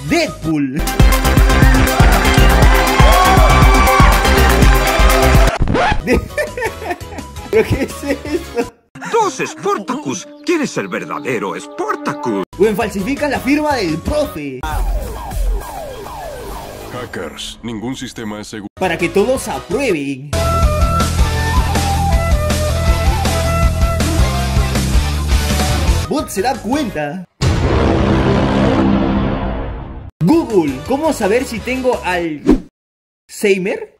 Deadpool. ¿Pero qué es esto? ¡Dos Sportacus! ¿Quién es el verdadero Sportacus? Buen, falsifica la firma del profe. Hackers, ningún sistema es seguro. Para que todos aprueben. Bot se da cuenta. Google, ¿cómo saber si tengo Alzheimer?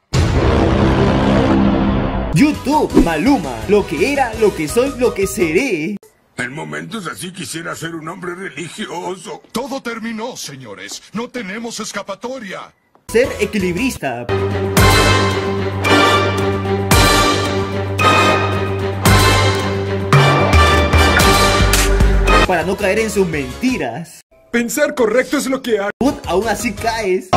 YouTube, Maluma, lo que era, lo que soy, lo que seré. En momentos así quisiera ser un hombre religioso. Todo terminó, señores. No tenemos escapatoria. Ser equilibrista. Para no caer en sus mentiras. Pensar correcto es lo que hago. But aún así caes.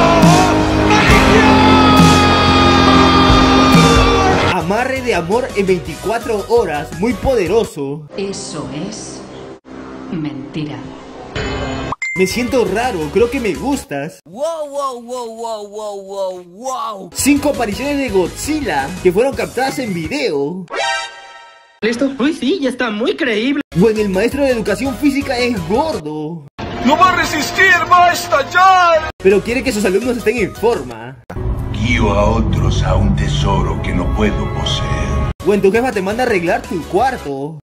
Amarre de amor en 24 horas, muy poderoso. Eso es mentira. Me siento raro, creo que me gustas. Wow. 5 apariciones de Godzilla que fueron captadas en video. ¿Listo? Uy, sí, ya está muy creíble. Bueno, el maestro de educación física es gordo. ¡No va a resistir! ¡Va a estallar! Pero quiere que sus alumnos estén en forma. Guío a otros a un tesoro que no puedo poseer. Bueno, tu jefa te manda a arreglar tu cuarto.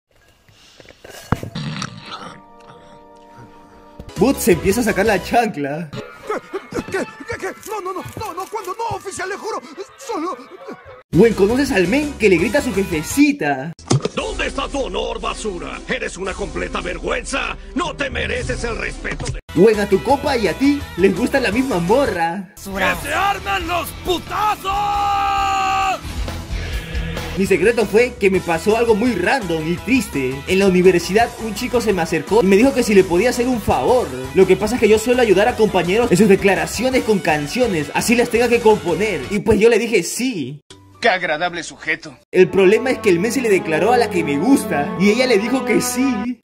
Boots se empieza a sacar la chancla. ¿Qué? No, cuando no, oficial, le juro. Solo... Gwen, ¿conoces al men que le grita a su jefecita? ¿Dónde está tu honor, basura? Eres una completa vergüenza. No te mereces el respeto de... Gwen, a tu copa y a ti les gusta la misma morra. ¡Que se armen los putazos! Mi secreto fue que me pasó algo muy random y triste. En la universidad un chico se me acercó y me dijo que si le podía hacer un favor. Lo que pasa es que yo suelo ayudar a compañeros en sus declaraciones con canciones, así las tenga que componer. Y pues yo le dije sí. ¡Qué agradable sujeto! El problema es que el men se le declaró a la que me gusta y ella le dijo que sí.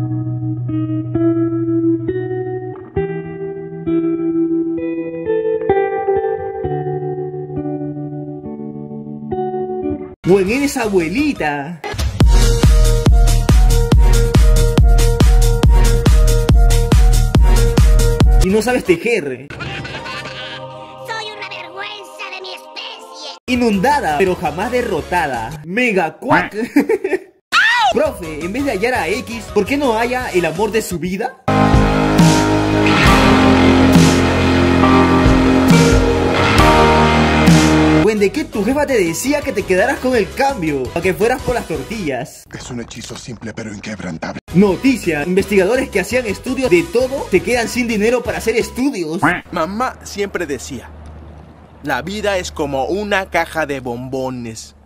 Buen, eres abuelita. Y no sabes tejer. Soy una vergüenza de mi especie. Inundada, pero jamás derrotada. Mega Quack. Profe, en vez de hallar a X, ¿por qué no haya el amor de su vida? Buen, ¿de qué tu jefa te decía que te quedaras con el cambio? Para que fueras por las tortillas. Es un hechizo simple pero inquebrantable. Noticia, investigadores que hacían estudios de todo se quedan sin dinero para hacer estudios. Mamá siempre decía, la vida es como una caja de bombones.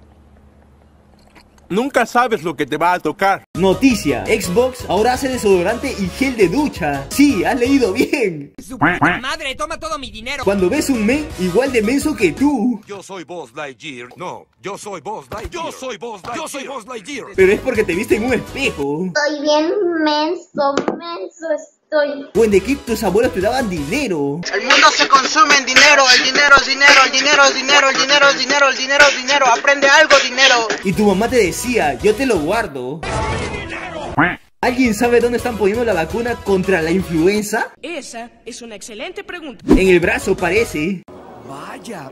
Nunca sabes lo que te va a tocar. Noticia, Xbox ahora hace desodorante y gel de ducha. Sí, has leído bien. Su puta madre, toma todo mi dinero. Cuando ves un men igual de menso que tú. Yo soy Buzz Lightyear. No, yo soy Buzz Lightyear. Yo soy Buzz Lightyear. Yo soy Buzz Lightyear. Pero es porque te viste en un espejo. Estoy bien menso estoy. Buen, de que tus abuelos te daban dinero. El mundo se consume en dinero, el dinero es dinero, el dinero es dinero, el dinero es dinero, el dinero es dinero, aprende algo, dinero. Y tu mamá te decía, yo te lo guardo. ¿Alguien sabe dónde están poniendo la vacuna contra la influenza? Esa es una excelente pregunta. En el brazo parece. Vaya,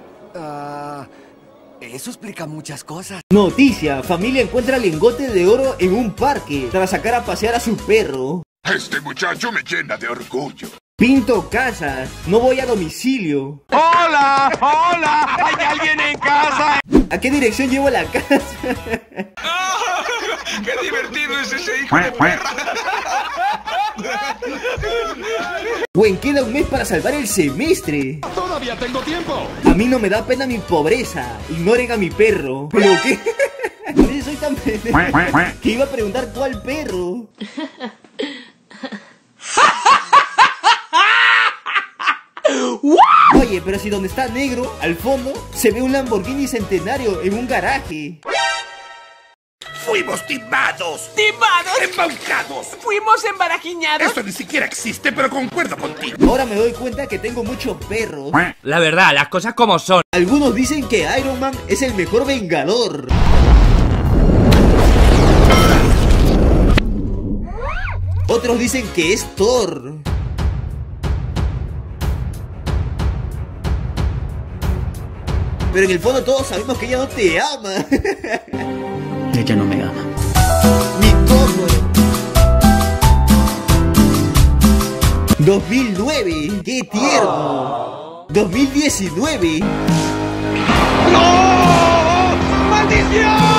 eso explica muchas cosas. Noticia, familia encuentra lingote de oro en un parque tras sacar a pasear a su perro. Este muchacho me llena de orgullo. Pinto casas, no voy a domicilio. ¡Hola! ¡Hola! ¿Hay alguien en casa? ¿A qué dirección llevo la casa? ¡Qué divertido es ese hijo de perra! Buen, queda un mes para salvar el semestre. ¡Todavía tengo tiempo! A mí no me da pena mi pobreza. Ignoren a mi perro. ¿Pero qué? A veces soy tan pendejo que iba a preguntar cuál perro. Oye, pero si donde está negro, al fondo, se ve un Lamborghini Centenario en un garaje. Fuimos timados. ¿Timados? Embaucados. Fuimos embarajiñados. Esto ni siquiera existe, pero concuerdo contigo. Ahora me doy cuenta que tengo muchos perros. La verdad, las cosas como son. Algunos dicen que Iron Man es el mejor vengador. Otros dicen que es Thor. Pero en el fondo todos sabemos que ella no te ama. Ella no me ama. Ni cómo. 2009, qué tierno. 2019. ¡No! ¡Maldición!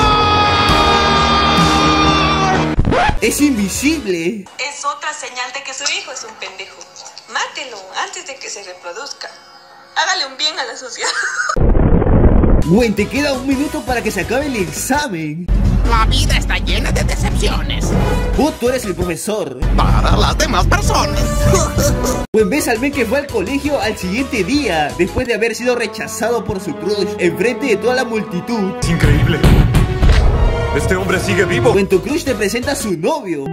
Es invisible. Es otra señal de que su hijo es un pendejo. Mátelo antes de que se reproduzca. Hágale un bien a la sociedad. Gwen, te queda 1 minuto para que se acabe el examen. La vida está llena de decepciones. Tú eres el profesor. Para las demás personas. Gwen, ves al men que fue al colegio al siguiente día, después de haber sido rechazado por su crush, enfrente de toda la multitud. Es increíble. Este hombre sigue vivo. Gwen, tu crush te presenta a su novio.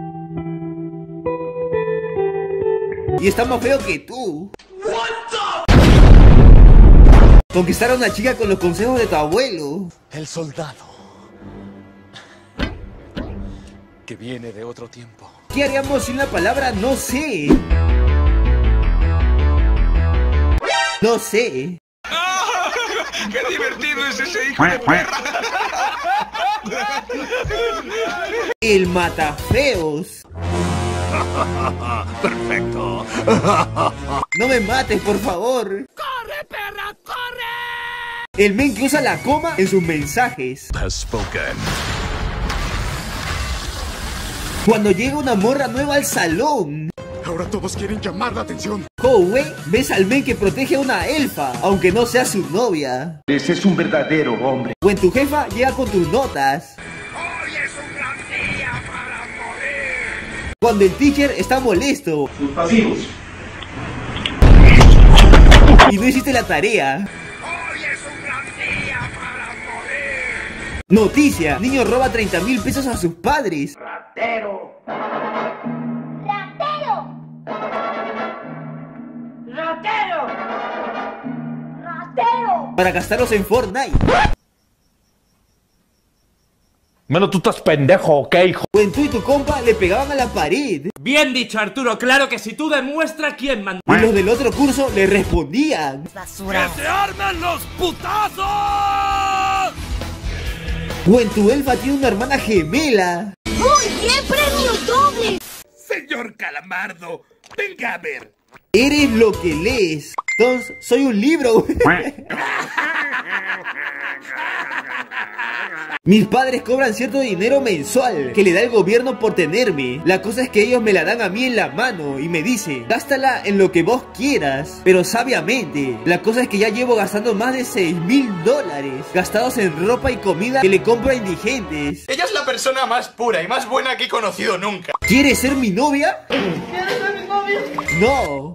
Y está más feo que tú. Conquistar a una chica con los consejos de tu abuelo. El soldado. Que viene de otro tiempo. ¿Qué haríamos sin la palabra no sé? No sé. ¡Qué divertido es ese hijo de perra! El matafeos. Perfecto. No me mates, por favor. ¡Corre, perra, corre! El men que usa la coma en sus mensajes. Has spoken. Cuando llega una morra nueva al salón. Ahora todos quieren llamar la atención. Howe, ves al men que protege a una elfa, aunque no sea su novia. Ese es un verdadero hombre. O en tu jefa llega con tus notas. Hoy es un gran día para morir. Cuando el teacher está molesto. Sus pasivos. Y no hiciste la tarea. Hoy es un gran día para morir. Noticia, niño roba 30,000 pesos a sus padres. Ratero. ¡Ratero! ¡Ratero! ¡Ratero! Para gastarlos en Fortnite. Mano, tú estás pendejo, ¿ok, hijo? O en tú y tu compa le pegaban a la pared. Bien dicho, Arturo, claro que si tú demuestras quién mandó. Y los del otro curso le respondían. ¡Basura! ¡Que se armen los putazos! O en tu elfa tiene una hermana gemela. ¡Muy bien, premio doble! Señor Calamardo, venga a ver. Eres lo que lees. Entonces, soy un libro. Mis padres cobran cierto dinero mensual que le da el gobierno por tenerme. La cosa es que ellos me la dan a mí en la mano y me dicen, gástala en lo que vos quieras, pero sabiamente. La cosa es que ya llevo gastando más de $6,000 gastados en ropa y comida que le compro a indigentes. Ella es la persona más pura y más buena que he conocido nunca. ¿Quieres ser mi novia? ¿Quieres ser mi novia? No.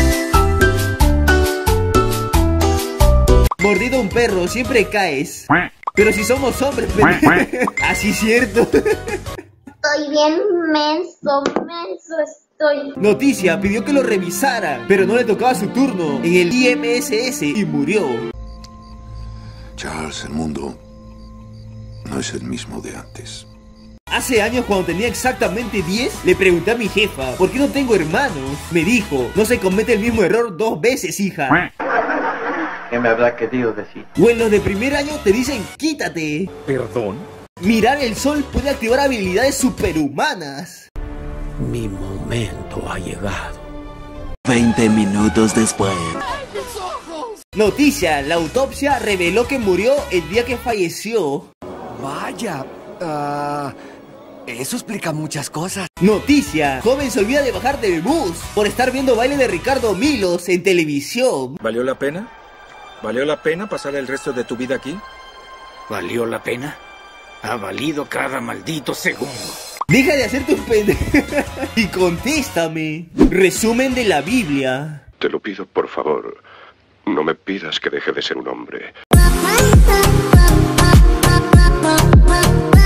Mordido un perro, siempre caes. Pero si somos hombres, así cierto. Estoy bien menso estoy. Noticia, pidió que lo revisara, pero no le tocaba su turno en el IMSS y murió. Charles, el mundo no es el mismo de antes. Hace años, cuando tenía exactamente 10, le pregunté a mi jefa, ¿por qué no tengo hermanos? Me dijo, no se comete el mismo error 2 veces, hija. ¿Qué me habrá querido decir? O en los de primer año te dicen, quítate. ¿Perdón? Mirar el sol puede activar habilidades superhumanas. Mi momento ha llegado. 20 minutos después. Noticia, la autopsia reveló que murió el día que falleció. Vaya, eso explica muchas cosas. Noticia, joven se olvida de bajar del bus por estar viendo baile de Ricardo Milos en televisión. ¿Valió la pena? ¿Valió la pena pasar el resto de tu vida aquí? ¿Valió la pena? Ha valido cada maldito segundo. Deja de hacer tus pendejadas y contéstame. Resumen de la Biblia. Te lo pido, por favor. No me pidas que deje de ser un hombre.